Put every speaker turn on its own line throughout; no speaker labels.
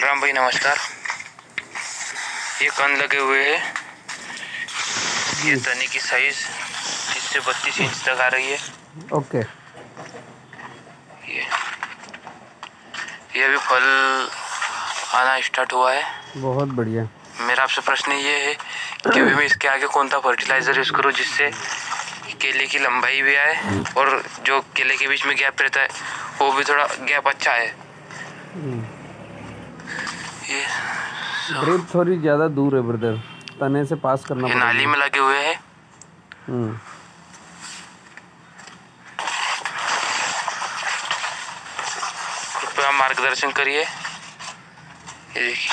राम भाई नमस्कार। ये कंद लगे हुए हैं। ये तने की साइज 30 से 32 इंच तक आ रही है।
ओके।
ये अभी फल आना स्टार्ट हुआ है।
बहुत बढ़िया।
मेरा आपसे प्रश्न ये है कि अभी मैं इसके आगे कौन सा फर्टिलाइजर यूज करूँ जिससे केले की लंबाई भी आए और जो केले के बीच में गैप रहता है वो भी थोड़ा गैप अच्छा है। ये
ड्रिप थोड़ी ज़्यादा दूर है ब्रदर, तने से पास करना पड़ेगा।
नाली में लगे हुए हैं। कृपया मार्गदर्शन करिए। ये देखिए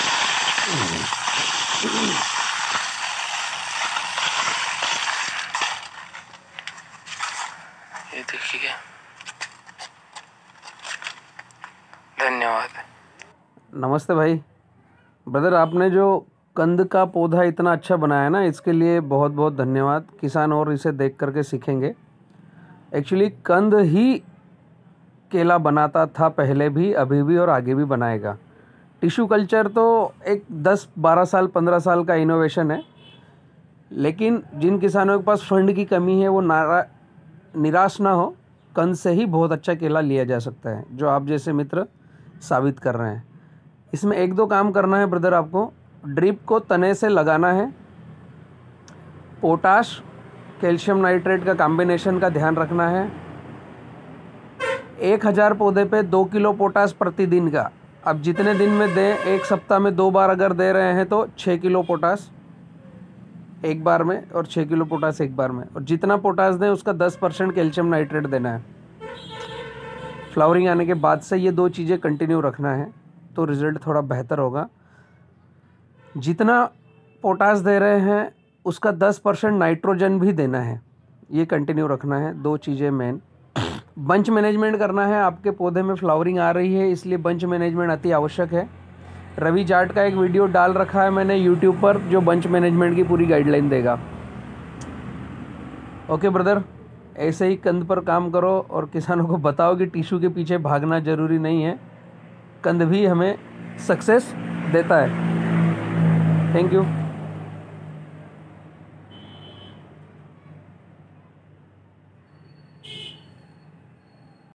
ये देखिए। धन्यवाद।
नमस्ते भाई। ब्रदर, आपने जो कंद का पौधा इतना अच्छा बनाया ना, इसके लिए बहुत बहुत धन्यवाद। किसान और इसे देख करके सीखेंगे। एक्चुअली कंद ही केला बनाता था पहले भी, अभी भी और आगे भी बनाएगा। टिश्यू कल्चर तो एक 10-12 साल 15 साल का इनोवेशन है, लेकिन जिन किसानों के पास फंड की कमी है वो निराश ना हो। कंद से ही बहुत अच्छा केला लिया जा सकता है, जो आप जैसे मित्र साबित कर रहे हैं। इसमें 1-2 काम करना है ब्रदर आपको। ड्रिप को तने से लगाना है। पोटाश कैल्शियम नाइट्रेट का कॉम्बिनेशन का ध्यान रखना है। 1000 पौधे पे 2 किलो पोटाश प्रतिदिन का। अब जितने दिन में दें, एक सप्ताह में 2 बार अगर दे रहे हैं तो 6 किलो पोटाश एक बार में और 6 किलो पोटाश एक बार में। और जितना पोटाश दें उसका 10% कैल्शियम नाइट्रेट देना है। फ्लावरिंग आने के बाद से ये 2 चीज़ें कंटिन्यू रखना है तो रिज़ल्ट थोड़ा बेहतर होगा। जितना पोटाश दे रहे हैं उसका 10% नाइट्रोजन भी देना है। ये कंटिन्यू रखना है। 2 चीज़ें मेन। बंच मैनेजमेंट करना है। आपके पौधे में फ्लावरिंग आ रही है, इसलिए बंच मैनेजमेंट अति आवश्यक है। रवि जाट का एक वीडियो डाल रखा है मैंने यूट्यूब पर, जो बंच मैनेजमेंट की पूरी गाइडलाइन देगा। ओके ब्रदर, ऐसे ही कंद पर काम करो और किसानों को बताओ कि टिश्यू के पीछे भागना ज़रूरी नहीं है। कंद भी हमें सक्सेस देता है। Thank you.